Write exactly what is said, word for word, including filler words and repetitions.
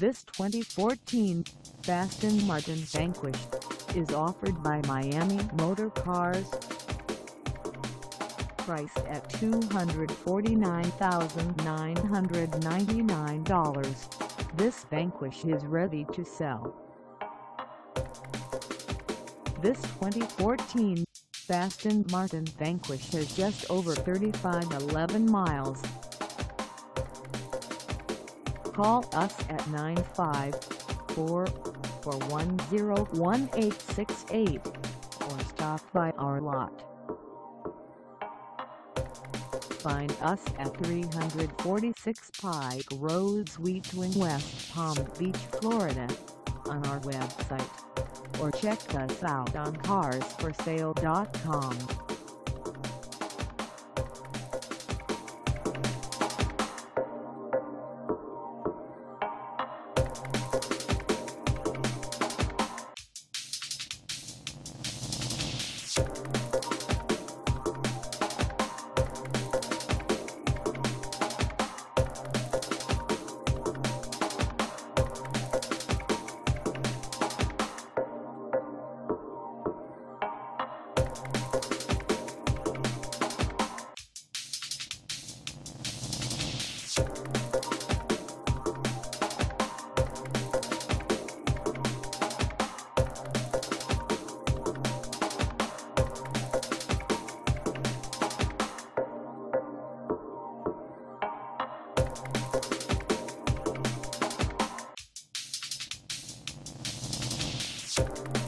This twenty fourteen Aston Martin Vanquish is offered by Miami Motorcars. Priced at two hundred forty-nine thousand nine hundred ninety-nine dollars, this Vanquish is ready to sell. This twenty fourteen Aston Martin Vanquish has just over thirty-five eleven miles. Call us at nine five four, four one zero, one eight six eight or stop by our lot. Find us at three forty-six Pike Road, Suite Twin, West Palm Beach, Florida, on our website, or check us out on cars for sale dot com. You